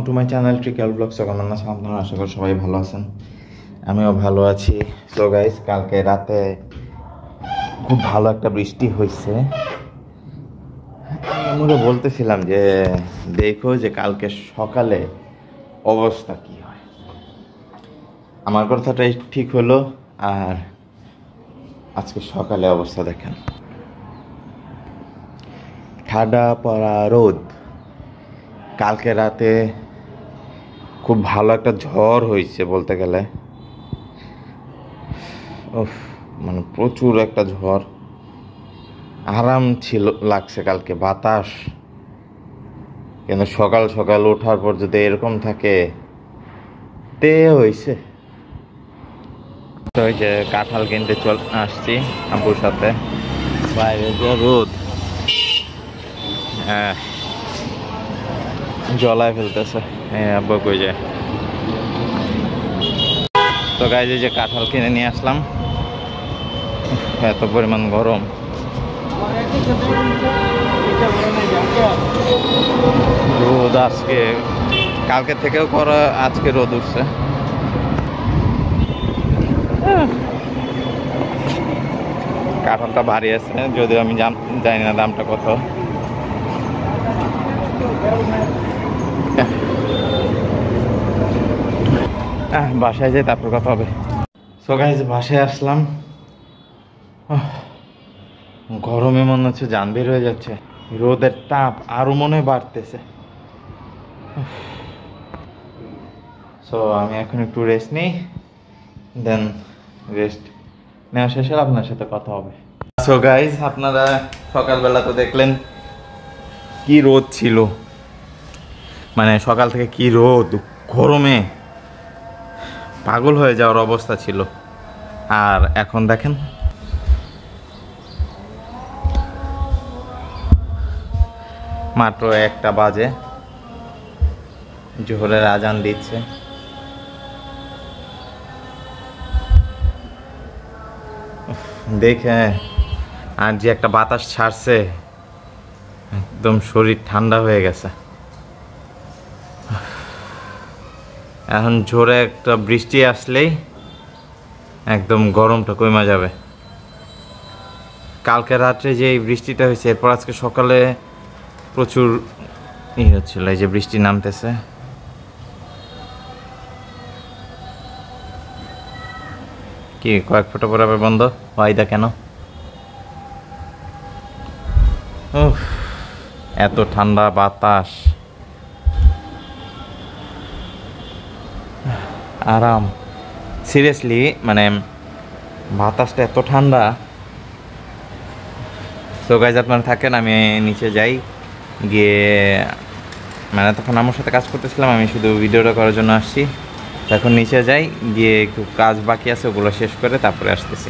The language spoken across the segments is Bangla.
Two my channel trickal blogs. কেমন আছেন আপনারা? আশা করি সবাই ভালো আছেন, আমিও ভালো আছি। সো গাইস, কালকে রাতে খুব ভালো একটা বৃষ্টি হয়েছে। আমি বলতেছিলাম যে দেখো যে কালকে সকালে অবস্থা কি হয়। আমার কথাটাই ঠিক হলো। আর আজকে সকালে অবস্থা দেখেন, ঠাডা পড়া রোদ। কালকে রাতে খুব ভালো একটা ঝড় হয়েছে বলতে গেলে। মানে প্রচুর একটা ঝড়, আরাম ছিল লাগছে কালকে, বাতাস। কিন্তু সকাল সকাল ওঠার পর যদি এরকম থাকে তে হয়েছে। ওই যে কাঁঠাল কিনতে আসছি আব্বুর সাথে, বাইরে যে রোদ, হ্যাঁ জলায় ফেলতেছে। হ্যাঁ আব্বু কই যায়। তো গাইজ যে কাঁঠাল কিনে নিয়ে আসলাম, এত পরিমাণ গরম। রোদ আজকে কালকে থেকেও করা, আজকে রোদ উঠছে। কাঁঠালটা ভারী আছে, যদিও আমি জানি না দামটা কত। বাসায় যাই তারপর কথা হবে। সো গাইজ বাসায় আসলাম, গরমে মনে হচ্ছে জান বের হয়ে যাচ্ছে। রোদের তাপ আরো মনে বাড়তেছে। সো আমি এখন একটু রেস্ট নিই, দেন রেস্ট নেওয়া শেষ হলে আপনার সাথে কথা হবে। সো গাইজ, আপনারা সকালবেলা তো দেখলেন কি রোদ ছিল, মানে সকাল থেকে কি রোদ, গরমে পাগল হয়ে যাওয়ার অবস্থা ছিল। আর এখন দেখেন মাত্র 1টা বাজে, জোহরের আজান দিচ্ছে। দেখে আর যে একটা বাতাস ছাড়ছে, একদম শরীর ঠান্ডা হয়ে গেছে। এখন জোরে একটা বৃষ্টি আসলেই একদম গরমটা কমে যাবে। কালকে রাত্রে যে এই বৃষ্টিটা হয়েছে, এরপর আজকে সকালে প্রচুর হচ্ছিল, এই যে বৃষ্টি নামতেছে। কি কয়েক ফোঁটা পরে আবার বন্ধ ওয়াইদা কেন? এত ঠান্ডা বাতাস, আরাম। সিরিয়াসলি মানে বাতাসটা এত ঠান্ডা। তো গাইজ আপনারা থাকেন, আমি নিচে যাই, গিয়ে মানে তখন আমার সাথে কাজ করতেছিলাম, আমি শুধু ভিডিওটা করার জন্য আসছি। এখন নিচে যাই, গিয়ে একটু কাজ বাকি আছে ওগুলো শেষ করে তারপরে আসতেছি।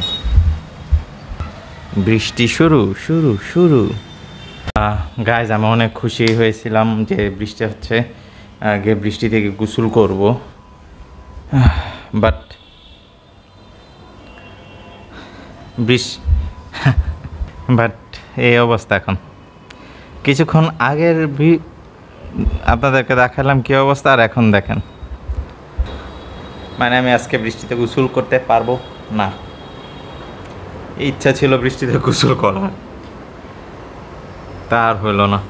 বৃষ্টি শুরু শুরু শুরু। গাইজ আমি অনেক খুশি হয়েছিলাম যে বৃষ্টি হচ্ছে, আগে বৃষ্টি থেকে গোসল করব, বাট এই অবস্থা। এখন কিছুক্ষণ আগের আপনাদেরকে দেখালাম কি অবস্থা, আর এখন দেখেন। মানে আমি আজকে বৃষ্টিতে গোসল করতে পারবো না। ইচ্ছা ছিল বৃষ্টিতে গোসল করার, তার হইল না,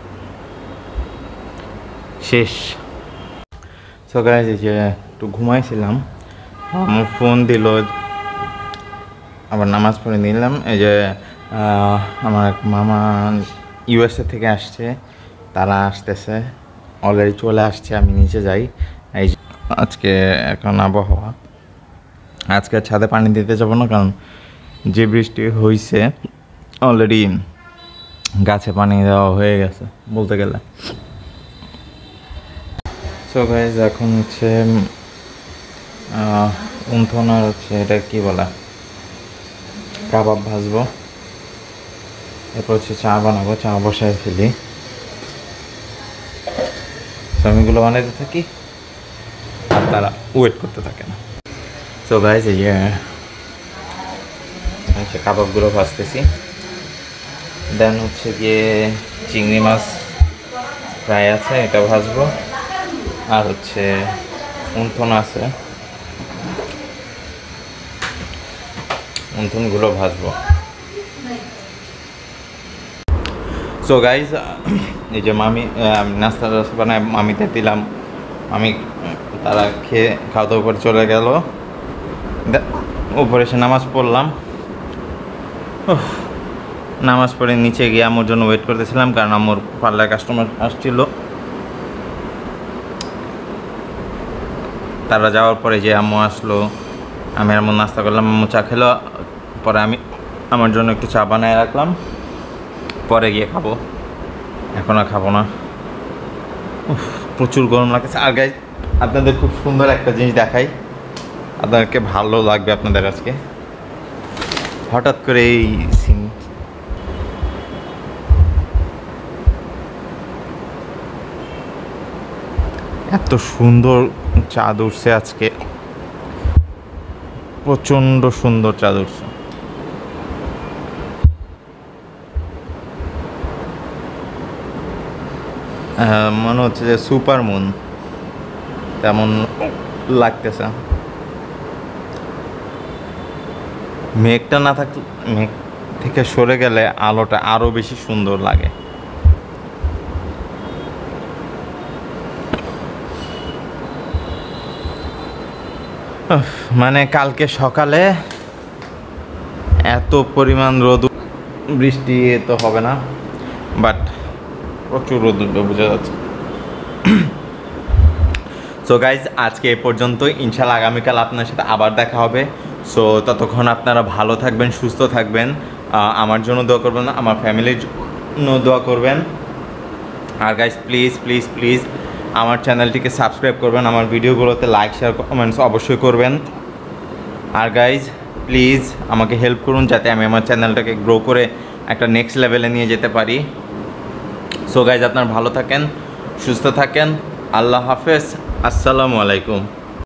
শেষ। সো গাইজ এই যে একটু ঘুমাইছিলাম, আমার ফোন দিল, আবার নামাজ পড়ে নিলাম। এই যে আমার এক মামা ইউএসএ থেকে আসছে, তারা আসতেছে, অলরেডি চলে আসছে। আমি নিচে যাই। এই আজকে এখন আবহাওয়া, আজকে ছাদে পানি দিতে যাবো না, কারণ যে বৃষ্টি হয়েছে অলরেডি গাছে পানি দেওয়া হয়ে গেছে বলতে গেলে। সো গাইজ এখন হচ্ছে উন্থন আর হচ্ছে এটা কি বলা, কাবাব ভাজবো, এরপর হচ্ছে চা বানাবো, চা বসায় ফেলি। আমিগুলো বানাইতে থাকি আর তারা ওয়েট করতে থাকে না। সো গাইজ এই হচ্ছে কাবাবগুলো ভাজতেছি, দেন হচ্ছে গিয়ে চিংড়ি মাছ ফ্রাই আছে, এটা ভাজবো। আর হচ্ছে উন্থন আছে, উন্থনগুলো ভাজবো। সো গাইজ, এই যে মামি নাস্তা বানায় মামিতে দিলাম, আমি তারা খাওয়া দাওয়া করে চলে গেল। উপরে এসে নামাজ পড়লাম। নামাজ পড়ে নিচে গিয়ে আমার জন্য ওয়েট করতেছিলাম, কারণ আমার পার্লার কাস্টমার আসছিল। তারা যাওয়ার পরে যে আম্মু আসলো, আমি আম্মু নাস্তা করলাম, আম্মু চা খেলো, পরে আমি আমার জন্য একটু চা বানিয়ে রাখলাম, পরে গিয়ে খাবো, এখন আর খাবো না। প্রচুর গরম লাগতেছে। আর গাইজ, আপনাদের খুব সুন্দর একটা জিনিস দেখাই, আপনাদেরকে ভালো লাগবে আপনাদের আজকে। হঠাৎ করে এই সিন, এত সুন্দর চাঁদ উঠছে আজকে, প্রচণ্ড সুন্দর চাঁদ উঠছে। মনে হচ্ছে যে সুপার মুন, তেমন লাগতেছে। মেঘটা না থাকলে, মেঘ থেকে সরে গেলে আলোটা আরও বেশি সুন্দর লাগে। মানে কালকে সকালে এত পরিমাণ রোদ, বৃষ্টি তো হবে না, বাট প্রচুর রোদ উঠবে বোঝা যাচ্ছে। সো গাইজ, আজকে এ পর্যন্তই। ইনশাল্লাহ আগামীকাল আপনার সাথে আবার দেখা হবে। সো ততক্ষণ আপনারা ভালো থাকবেন, সুস্থ থাকবেন, আমার জন্য দোয়া করবেন, আমার ফ্যামিলির জন্য দোয়া করবেন। আর গাইজ, প্লিজ প্লিজ প্লিজ আমার চ্যানেলটিকে সাবস্ক্রাইব করবেন, আমার ভিডিওগুলোতে লাইক শেয়ার কমেন্টস অবশ্যই করবেন। আর গাইজ, প্লিজ আমাকে হেল্প করুন, যাতে আমি আমার চ্যানেলটাকে গ্রো করে একটা নেক্সট লেভেলে নিয়ে যেতে পারি। সো গাইজ, আপনারা ভালো থাকেন, সুস্থ থাকেন, আল্লাহ হাফেজ, আসসালামু আলাইকুম।